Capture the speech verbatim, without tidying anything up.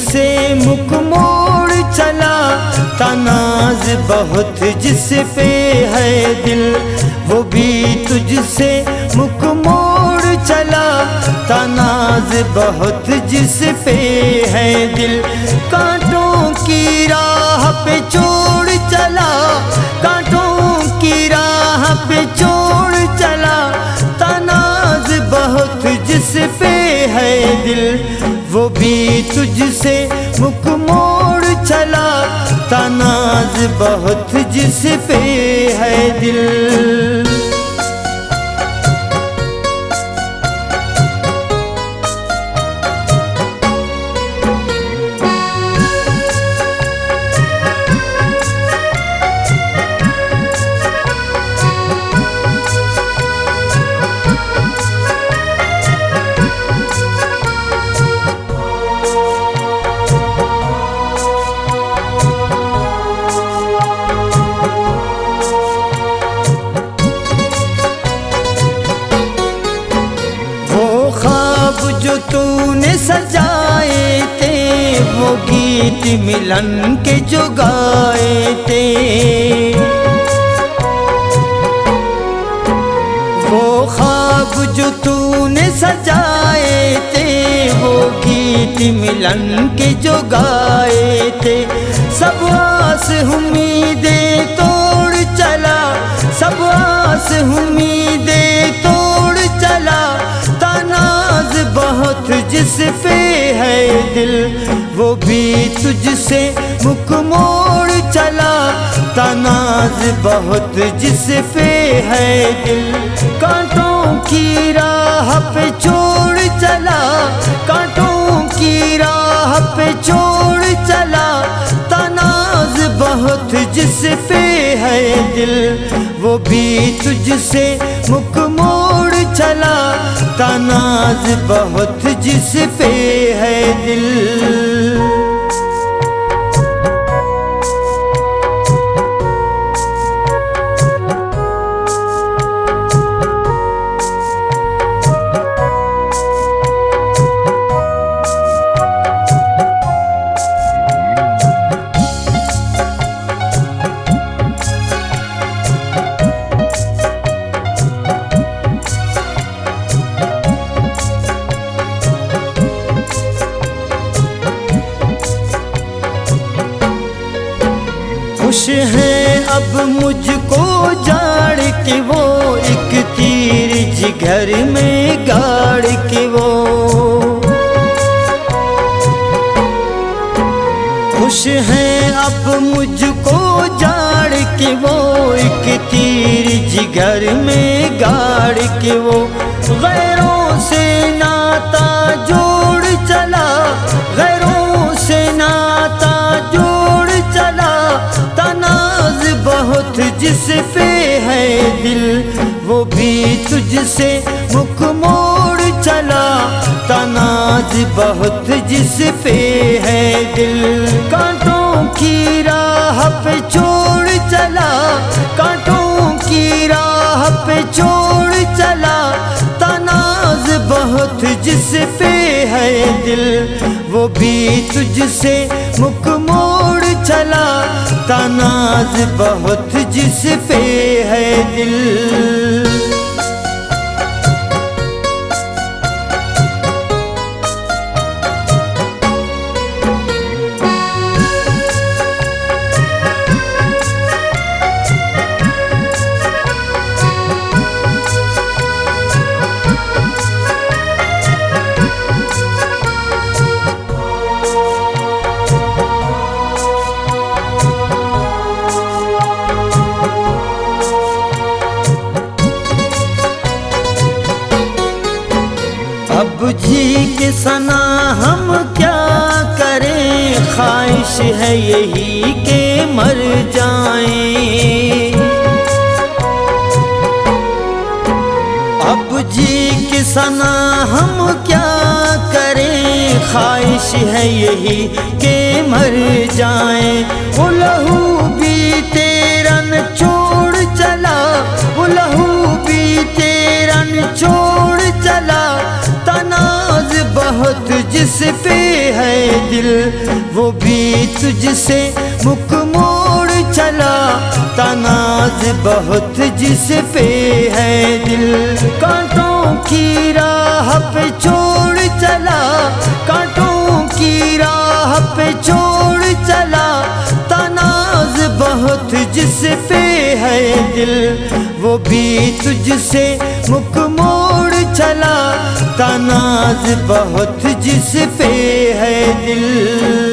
तुझसे मुख मोड़ चला, तनाज बहुत जिस पे है दिल, वो भी तुझसे मुख मोड़ चला, तनाज बहुत जिस पे है दिल। कांटों की राह पे छोड़ चला, कांटों की राह पे छोड़ चला, तनाज बहुत जिस पे है दिल, वो भी तुझसे मुख मोड़ चला, तनाज बहुत जिस पे है दिल। जो तूने सजाए थे, वो गीत मिलन के जो गाए थे, वो ख्वाब जो तूने सजाए थे, वो गीत मिलन के जो गाए थे, सब आस उम्मीदें तोड़ चला, सब आस उम्मीदें तोड़ चला, तनाज बहुत जिस पे है दिल, वो भी तुझसे मुख मोड़ चला, तनाज बहुत जिस पे है दिल। कांटों की राह पे छोड़ चला, कांटों की राह पे छोड़ चला, तनाज बहुत जिस पे है दिल, वो भी तुझसे मुख मोड़ चला, तनाज बहुत जिस पे है दिल। खुश है अब मुझको जाड़ के वो, एक तीर जिगर में गाड़ के वो, खुश है अब मुझको जाड़ के वो, एक तीर जिगर में गाड़ के वो, गैरों से नाता जोड़ चला, गैरों से नाता जोड़ चला, तनाज बहुत जिस पे है दिल, वो भी तुझसे मुख मोड़ चला, तनाज बहुत जिस पे है दिल। कांटों की राह पे छोड़ चला, कांटों की राह पे छोड़ चला, तनाज बहुत जिस पे है दिल, वो भी तुझसे मुख मोड़ चला, तनाज बहुत जिस पे है दिल। अब जी के सना हम क्या करें, ख्वाहिश है यही के मर जाएं। अब जी के सना हम क्या करें, ख्वाहिश है यही के मर जाएं। वो लहू भी तेरा न छोड़ चला, वो लहू भी तेरा न छोड़ चला, तनाज बहुत जिस पे है है दिल, वो भी तुझसे मुख मोड़ चला, तनाज बहुत जिस पे है दिल। कांटों की राह पे छोड़ चला, कांटों की राह पे छोड़ चला, तनाज बहुत जिस पे है दिल, वो भी तुझसे मुख मोड़ चला, तनाज बहुत जिस पे है दिल।